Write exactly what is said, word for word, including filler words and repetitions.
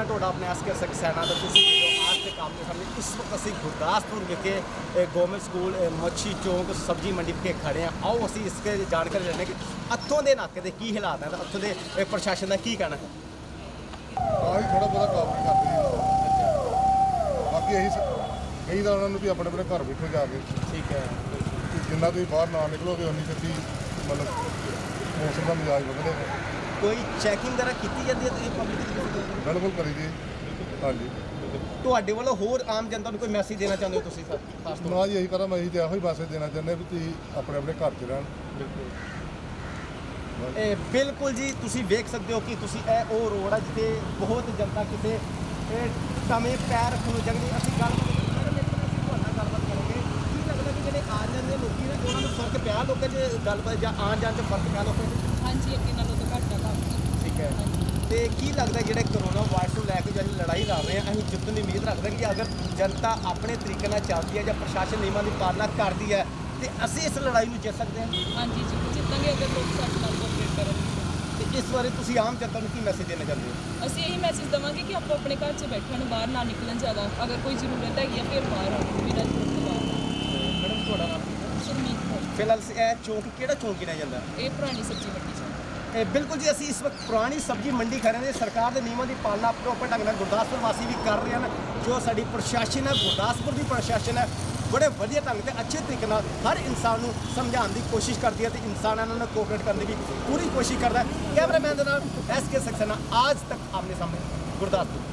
मैं ਤੁਹਾਡਾ ਆਪਣੇ ਐਸ ਕੇ ਸਕਸੈਨਾ ਦਾ ਤੁਸੀਂ आज के काम के सामने इस वक्त ਅਸੀਂ ਗੁਰਦਾਸਪੁਰ ਵਿਖੇ ਗਵਰਨਮੈਂਟ ਸਕੂਲ ਮੱਛੀ ਚੌਂਕ ਸਬਜ਼ੀ ਮੰਡੀ ਵਿਖੇ ਖੜੇ ਹਾਂ। ਆਓ ਅਸੀਂ ਇਸ ਕੇ ਜਾਣਕਾਰੀ ਲੈਣੇ ਕਿ ਇੱਥੋਂ ਦੇ ਨਾਕੇ ਦੇ ਕੀ ਹਾਲਾਤ ਹਨ, ਇੱਥੋਂ ਦੇ ਪ੍ਰਸ਼ਾਸਨ ਦਾ ਕੀ ਕਹਿਣਾ ਹੈ। ਆਹੀ ਥੋੜਾ ਬਹੁਤਾ ਕੰਮ ਕਰਦੇ ਆ, ਬਾਕੀ ਇਹੀ ਕਈ ਦਾ ਉਹਨਾਂ ਨੂੰ ਵੀ ਆਪਣੇ ਆਪਣੇ ਘਰ ਬੈਠੋ ਜਾ ਕੇ। ਠੀਕ ਹੈ, ਜਿੰਨਾ ਤੁਸੀਂ ਬਾਹਰ ਨਾ ਨਿਕਲੋਗੇ ਉਨੀ ਛੇਤੀ ਮਤਲਬ ਮੌਸਮ ਦਾ ਮਿਜਾਜ ਬਦਲੇਗਾ। ਕੋਈ ਚੈਕਿੰਗ ਵਗੈਰਾ ਕੀਤੀ ਜਾਂਦੀ ਹੈ ਤੁਸੀਂ ਪਬਲਿਕ ਦੀ? ਬਿਲਕੁਲ ਕਰੀ ਜੀ। ਹਾਂਜੀ, ਤੁਹਾਡੇ ਵੱਲੋਂ ਹੋਰ ਆਮ ਜਨਤਾ ਨੂੰ ਕੋਈ ਮੈਸੇਜ ਦੇਣਾ ਚਾਹੁੰਦੇ ਹੋ ਤੁਸੀਂ ਸਰ? ਖਾਸ ਤੌਰ ਨਾ ਜੀ ਇਹੀ ਕਰਾਂ, ਮੈਂ ਇਹੀ ਤਾਂ ਇਹੋ ਹੀ ਮੈਸੇਜ ਦੇਣਾ ਚਾਹੁੰਦੇ ਵੀ ਤੁਸੀਂ ਆਪਣੇ ਆਪਣੇ ਘਰ 'ਚ ਰਹਿਣ। ਇਹ ਬਿਲਕੁਲ ਜੀ, ਤੁਸੀਂ ਵੇਖ ਸਕਦੇ ਹੋ ਕਿ ਤੁਸੀਂ ਇਹ ਉਹ ਰੋਡ ਹੈ ਜਿੱਥੇ ਬਹੁਤ ਜਨਤਾ ਕਿਤੇ ਟਮੇ ਪੈਰ ਰੱਖਣ ਨੂੰ ਜਗਦੀ। ਅਸੀਂ ਗੱਲ ਤੁਹਾਡਾ ਗੱਲਬਾਤ ਕਰਾਂਗੇ। ਕੀ ਲੱਗਦਾ ਕਿ ਜਿਹੜੇ ਆਉਣ ਜਾਂਦੇ ਲੋਕੀ ਨੇ ਉਹਨਾਂ ਨੂੰ ਫਰਕ ਪਿਆ ਲੋਕਾਂ 'ਚ ਗੱਲਬਾਤ ਜਾਂ ਆਉਣ ਜਾਣ 'ਚ ਫਰਕ ਪਿਆ ਲੋਕਾਂ 'ਚ? ਹਾਂਜੀ, ਅੱਗੇ ਨਾਲੋਂ ਤਾਂ ਘੱਟ ਆ ਕਾਫੀ। ਠੀਕ ਹੈ, ਤੇ ਕੀ ਲੱਗਦਾ ਜਿਹੜੇ ਕਰੋਨਾ ਵਾਇਰਸ ਨੂੰ ਲੈ ਕੇ ਜਿਹੜੀ ਲੜਾਈ ਲੜ ਰਹੇ ਆ, ਅਸੀਂ ਜਿੱਤਣ ਦੀ ਉਮੀਦ ਰੱਖਦੇ ਕਿ ਅਗਰ ਜਨਤਾ ਆਪਣੇ ਤਰੀਕੇ ਨਾਲ ਚੱਲਦੀ ਹੈ ਜਾਂ ਪ੍ਰਸ਼ਾਸਨ ਨਿਯਮਾਂ ਦੀ ਪਾਲਣਾ ਕਰਦੀ ਹੈ ਤੇ ਅਸੀਂ ਇਸ ਲੜਾਈ ਨੂੰ ਜਿੱਤ ਸਕਦੇ ਹਾਂ। ਹਾਂਜੀ ਜੀ, ਜਿੱਤਾਂਗੇ ਅਗਰ ਲੋਕ ਸਾਡੇ ਨਾਲ ਕੋਆਪਰੇਟ ਕਰਨ। ਤੇ ਇਸ ਬਾਰੇ ਤੁਸੀਂ ਆਮ ਜਨਤਾ ਨੂੰ ਕੀ ਮੈਸੇਜ ਦੇਣਾ ਚਾਹੁੰਦੇ ਹੋ? ਅਸੀਂ ਇਹੀ ਮੈਸੇਜ ਦੇਵਾਂਗੇ ਕਿ ਆਪੋ ਆਪਣੇ ਘਰ 'ਚ ਬੈਠਣ, ਬਾਹਰ ਨਾ ਨਿਕਲਣ ਜ਼ਿਆਦਾ। ਅਗਰ ਕੋਈ ਜ਼ਰੂਰਤ ਹੈਗੀ ਆ ਫਿਰ ਬਾਹਰ ਆਉਣ, ਬਿਨਾਂ ਜ਼ਰੂਰਤ ਤੋਂ ਬਾਹਰ। ਮੈਡਮ ਤੁਹਾਡਾ ਨਾਮ ਕੀ ਹੈ? ਸ਼ਰਮੀਤ ਕੌਰ। ਫਿਲਹਾਲ ਇਹ ਚੌਂਕ ਕਿਹੜਾ ਚੌਂਕ ਗਿਣਿਆ ਜਾਂਦਾ? ਇਹ ਪੁਰਾਣੀ ਸਬਜ਼ੀ ਮੰਡੀ 'ਚ। ਇਹ ਬਿਲਕੁਲ ਜੀ, ਅਸੀਂ ਇਸ ਵਕਤ ਪੁਰਾਣੀ ਸਬਜ਼ੀ ਮੰਡੀ ਖੜੇ ਨੇ। ਸਰਕਾਰ ਦੇ ਨਿਯਮਾਂ ਦੀ ਪਾਲਣਾ ਪ੍ਰੋਪਰ ਢੰਗ ਨਾਲ ਗੁਰਦਾਸਪੁਰ ਵਾਸੀ ਵੀ ਕਰ ਰਹੇ ਹਨ। ਜੋ ਸਾਡੀ ਪ੍ਰਸ਼ਾਸਨ ਹੈ, ਗੁਰਦਾਸਪੁਰ ਦੀ ਪ੍ਰਸ਼ਾਸਨ ਹੈ, ਬੜੇ ਵਧੀਆ ਢੰਗ ਤੇ ਅੱਛੇ ਤਰੀਕੇ ਨਾਲ ਹਰ ਇਨਸਾਨ ਨੂੰ ਸਮਝਾਉਣ ਦੀ ਕੋਸ਼ਿਸ਼ ਕਰਦੀ ਹੈ ਤੇ ਇਨਸਾਨ ਇਹਨਾਂ ਨਾਲ ਕੋਆਪਰੇਟ ਕਰਨ ਦੀ ਵੀ ਪੂਰੀ ਕੋਸ਼ਿਸ਼ ਕਰਦਾ ਹੈ। ਕੈਮਰਾਮੈਨ ਦੇ ਨਾਲ ਐਸ ਕੇ ਸਕਸੈਨਾ, ਆਜ ਤੱਕ ਆਮਨੇ ਸਾਹਮਣੇ, ਗੁਰਦਾਸਪੁਰ।